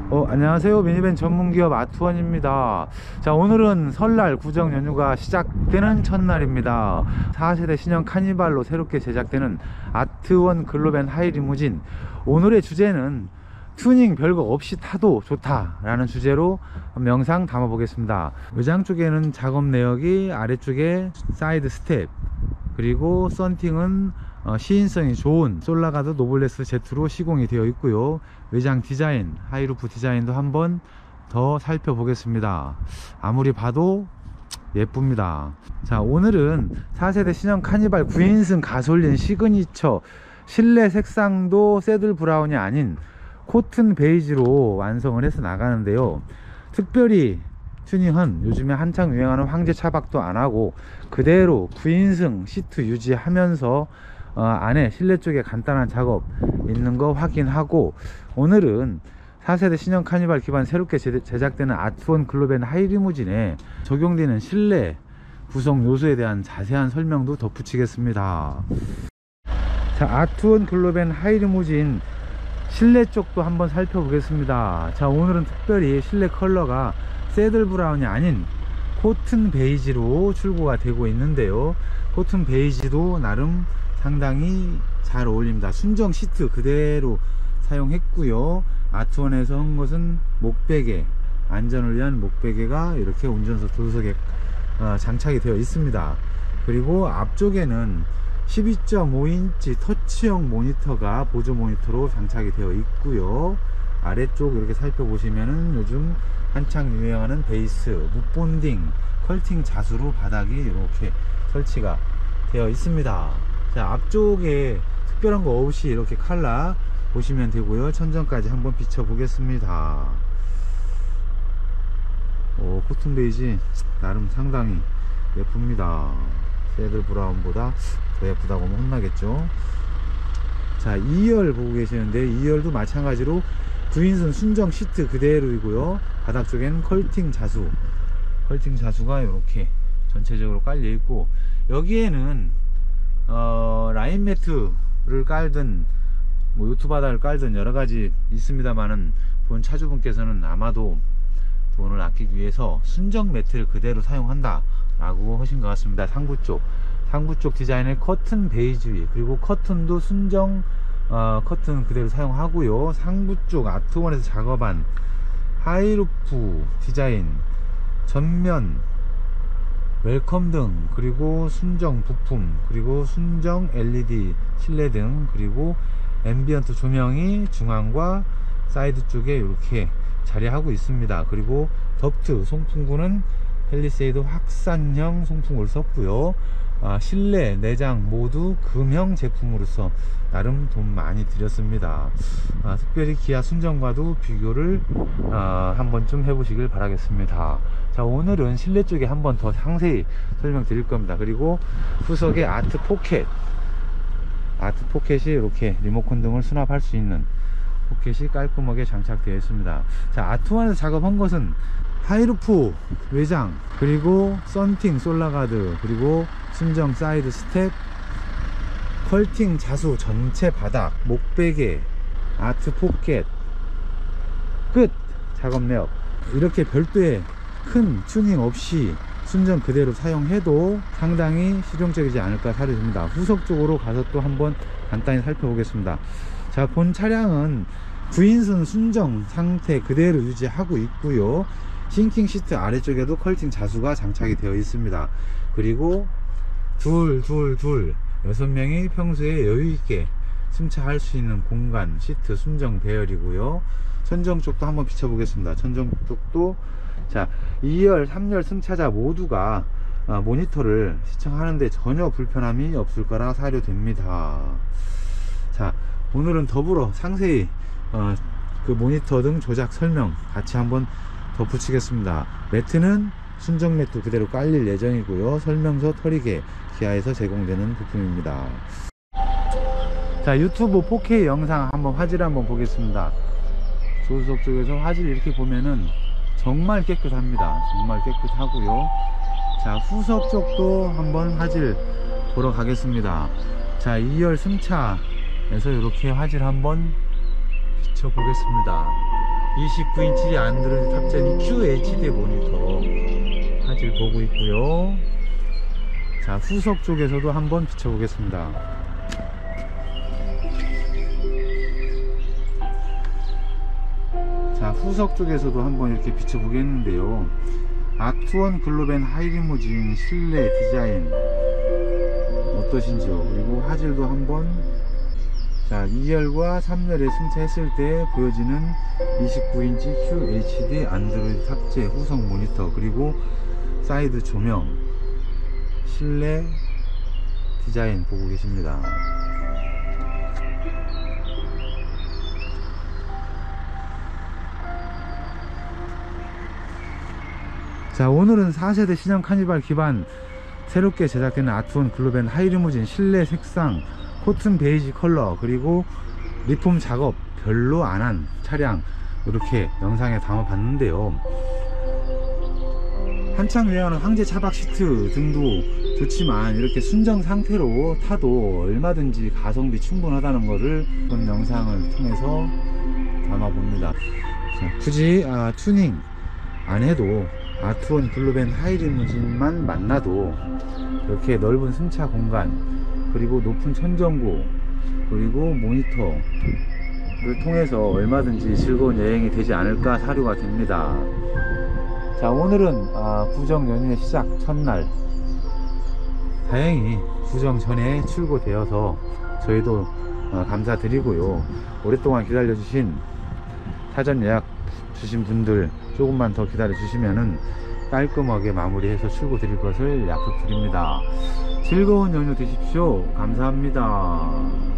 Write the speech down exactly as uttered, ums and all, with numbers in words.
어, 안녕하세요. 미니밴 전문기업 아트원입니다. 자, 오늘은 설날 구정 연휴가 시작되는 첫날입니다. 사 세대 신형 카니발로 새롭게 제작되는 아트원 글로벤 하이리무진. 오늘의 주제는 튜닝 별거 없이 타도 좋다 라는 주제로 영상 담아 보겠습니다. 외장 쪽에는 작업 내역이, 아래쪽에 사이드 스텝, 그리고 썬팅은 어, 시인성이 좋은 솔라가드 노블레스 제트로 시공이 되어 있고요. 외장 디자인, 하이루프 디자인도 한번 더 살펴보겠습니다. 아무리 봐도 예쁩니다. 자, 오늘은 사 세대 신형 카니발 구 인승 가솔린 시그니처, 실내 색상도 새들 브라운이 아닌 코튼 베이지로 완성을 해서 나가는데요. 특별히 튜닝은 요즘에 한창 유행하는 황제 차박도 안하고 그대로 구 인승 시트 유지하면서 어, 안에 실내 쪽에 간단한 작업 있는 거 확인하고, 오늘은 사 세대 신형 카니발 기반 새롭게 제작되는 아트원 글로벤 하이리무진에 적용되는 실내 구성 요소에 대한 자세한 설명도 덧붙이겠습니다. 자, 아트원 글로벤 하이리무진 실내 쪽도 한번 살펴보겠습니다. 자, 오늘은 특별히 실내 컬러가 새들 브라운이 아닌 코튼 베이지로 출고가 되고 있는데요. 코튼 베이지도 나름 상당히 잘 어울립니다. 순정 시트 그대로 사용했고요. 아트원에서 한 것은 목베개, 안전을 위한 목베개가 이렇게 운전석 조수석에 장착이 되어 있습니다. 그리고 앞쪽에는 십이 점 오 인치 터치형 모니터가 보조 모니터로 장착이 되어 있고요. 아래쪽 이렇게 살펴보시면은 요즘 한창 유행하는 베이스, 묵본딩, 컬팅 자수로 바닥이 이렇게 설치가 되어 있습니다. 자, 앞쪽에 특별한 거 없이 이렇게 칼라 보시면 되고요. 천정까지 한번 비춰 보겠습니다. 오, 코튼 베이지 나름 상당히 예쁩니다. 새들 브라운보다 더 예쁘다고 하면 혼나겠죠. 자, 이 열 보고 계시는데 이 열도 마찬가지로 구 인승 순정 시트 그대로이고요. 바닥 쪽에는 컬팅 자수, 컬팅 자수가 이렇게 전체적으로 깔려 있고, 여기에는 어, 라인 매트를 깔든 뭐 요트 바닥을 깔든 여러가지 있습니다만은 본 차주분께서는 아마도 돈을 아끼기 위해서 순정 매트를 그대로 사용한다 라고 하신 것 같습니다. 상부 쪽 상부 쪽 디자인의 커튼 베이지, 그리고 커튼도 순정 어, 커튼 그대로 사용하고요. 상부 쪽 아트원에서 작업한 하이루프 디자인, 전면 웰컴 등, 그리고 순정 부품, 그리고 순정 엘이디 실내등, 그리고 앰비언트 조명이 중앙과 사이드 쪽에 이렇게 자리하고 있습니다. 그리고 덕트 송풍구는 펠리세이드 확산형 송풍구를 썼고요. 아, 실내 내장 모두 금형 제품으로서 나름 돈 많이 들였습니다. 아, 특별히 기아 순정과도 비교를 아, 한번 좀 해보시길 바라겠습니다. 자, 오늘은 실내 쪽에 한번 더 상세히 설명드릴 겁니다. 그리고 후석에 아트 포켓, 아트 포켓이 이렇게 리모컨 등을 수납할 수 있는 포켓이 깔끔하게 장착되어 있습니다. 자, 아트원에서 작업한 것은 하이루프 외장, 그리고 썬팅 솔라가드, 그리고 순정 사이드 스텝, 컬팅 자수 전체 바닥, 목베개, 아트 포켓 끝. 작업 내역 이렇게 별도의 큰 튜닝 없이 순정 그대로 사용해도 상당히 실용적이지 않을까 사려집니다. 후석 쪽으로 가서 또 한번 간단히 살펴보겠습니다. 자, 본 차량은 구 인승 순정 상태 그대로 유지하고 있고요. 싱킹 시트 아래쪽에도 컬팅 자수가 장착이 되어 있습니다. 그리고 둘 둘 둘 여섯 명이 평소에 여유있게 승차할 수 있는 공간, 시트 순정 배열이고요. 천정 쪽도 한번 비춰보겠습니다. 천정 쪽도 자, 이 열, 삼 열 승차자 모두가 어, 모니터를 시청하는데 전혀 불편함이 없을 거라 사료됩니다. 자, 오늘은 더불어 상세히 어, 그 모니터 등 조작 설명 같이 한번 덧붙이겠습니다. 매트는 순정 매트 그대로 깔릴 예정이고요. 설명서 털이개 기아에서 제공되는 부품입니다. 자, 유튜브 포케이 영상 한번 화질 한번 보겠습니다. 조수석 쪽에서 화질 이렇게 보면은 정말 깨끗합니다. 정말 깨끗하고요. 자, 후석 쪽도 한번 화질 보러 가겠습니다. 자, 이 열 승차에서 이렇게 화질 한번 비춰보겠습니다. 이십구 인치 안드로이드 탑재인 큐에이치디 모니터 화질 보고 있고요. 자, 후석 쪽에서도 한번 비춰보겠습니다. 자, 후석 쪽에서도 한번 이렇게 비춰보겠는데요. 아트원 글로벤 하이리무진 실내 디자인 어떠신지요? 그리고 화질도 한번, 자, 이 열과 삼 열에 승차했을 때 보여지는 이십구 인치 큐에이치디 안드로이드 탑재 후석 모니터, 그리고 사이드 조명, 실내 디자인 보고 계십니다. 자, 오늘은 사 세대 신형 카니발 기반 새롭게 제작되는 아트원 글로벤 하이리무진 실내 색상 코튼 베이지 컬러, 그리고 리폼 작업 별로 안 한 차량 이렇게 영상에 담아 봤는데요. 한창 유행하는 황제 차박 시트 등도 좋지만 이렇게 순정 상태로 타도 얼마든지 가성비 충분하다는 것을 이번 영상을 통해서 담아 봅니다. 자, 굳이 아, 튜닝 안 해도 아트원 글로벤 하이리무진만 만나도 이렇게 넓은 승차 공간, 그리고 높은 천정고, 그리고 모니터를 통해서 얼마든지 즐거운 여행이 되지 않을까 사료가 됩니다. 자, 오늘은 아, 구정 연휴의 시작 첫날, 다행히 구정 전에 출고되어서 저희도 어, 감사드리고요. 오랫동안 기다려주신 사전 예약 주신 분들 조금만 더 기다려 주시면은 깔끔하게 마무리해서 출고 드릴 것을 약속드립니다. 즐거운 연휴 되십시오. 감사합니다.